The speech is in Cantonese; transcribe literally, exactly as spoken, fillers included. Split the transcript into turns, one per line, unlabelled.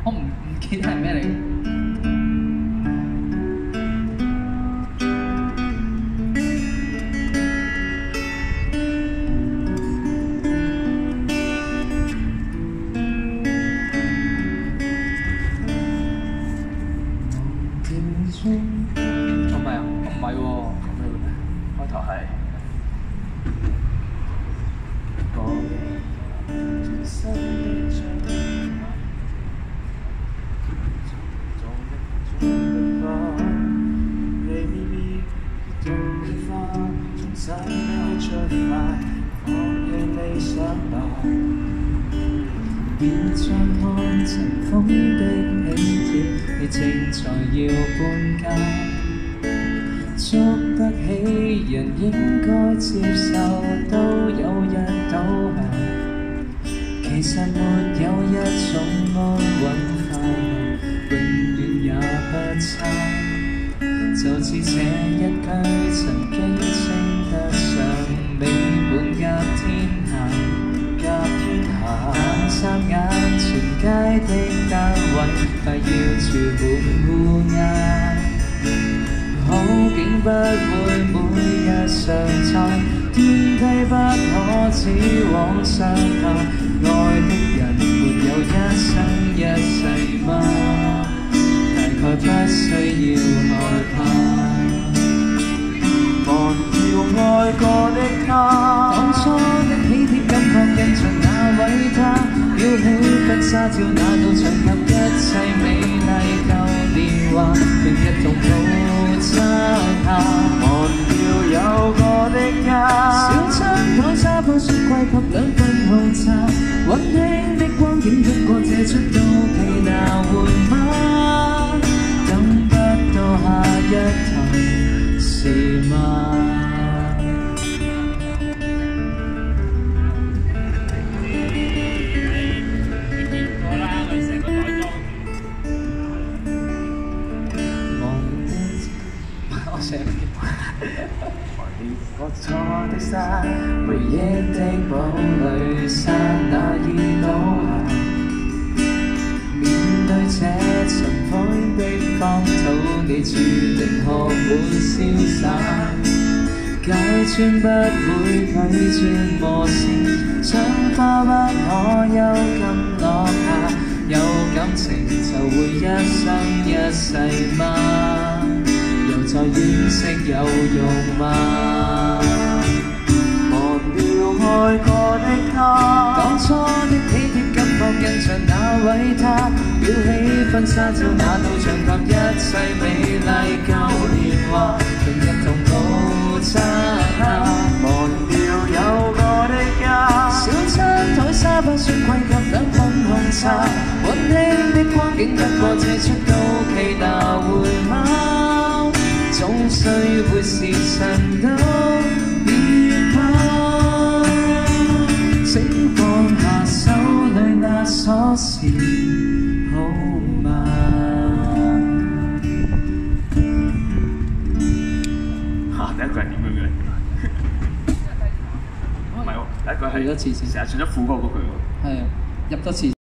我唔唔記得係咩嚟嘅。唔係啊，唔係喎，開頭係。別再看塵封的喜帖，你正在要搬家，捉得起人應該接受，都有日倒下。其實沒有一種安穩快樂，永遠也不差。就似這一句曾經稱得上美滿甲天下，甲天下。但霎眼前街的單位，快要住滿烏鴉。好景不會每日常在，天梯不可只往上爬。愛的人沒有一生一世嗎？大概不需要害怕。忘掉愛過的他，當初的喜帖感覺印象那位他，裱起婚紗照那道牆及一切美麗舊電話，並一同到漆下。忘掉有過的家，小餐台沙發雪櫃及兩份紅茶，溫馨的光景經過這出到期拿回嗎？等不到下一台是嗎？我寫唔見。我錯的山，回憶的堡壘剎那已倒下。面對這塵灰的荒土，你注定學會瀟灑。街磚不會拒絕磨蝕，窗花不可幽禁落下。有感情就會一生一世嗎？再惋惜有用嗎？忘掉愛過的他，當初的喜帖感覺印象那位他，裱起婚紗照那道牆及一切美麗舊年華，並一同到漆下。忘掉有過的家，小餐台沙發雪櫃及兩份紅茶，溫馨的光景不過這出到期拿回嗎？總需會時辰都變化，請放下手裏那鎖匙好嗎？嚇！第一句係點樣嘅？唔係喎，第一句係入咗詞先，成日唱咗副歌嗰句喎。係啊，入咗詞。